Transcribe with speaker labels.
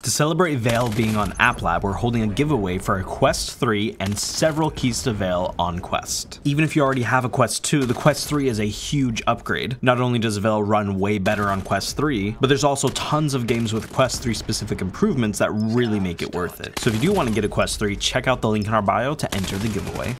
Speaker 1: To celebrate VAIL being on App Lab, we're holding a giveaway for a Quest 3 and several keys to VAIL on Quest. Even if you already have a Quest 2, the Quest 3 is a huge upgrade. Not only does VAIL run way better on Quest 3, but there's also tons of games with Quest 3 specific improvements that really make it worth it. So if you do want to get a Quest 3, check out the link in our bio to enter the giveaway.